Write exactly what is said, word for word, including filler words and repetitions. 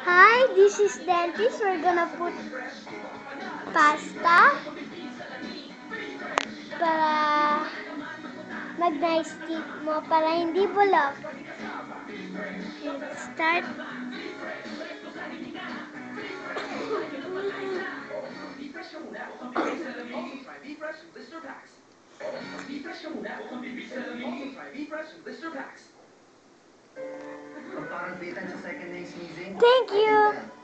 Hi, this is Dentist. We're gonna put pasta para mag-nice teeth mo para hindi bulok. Let's start. Thank you.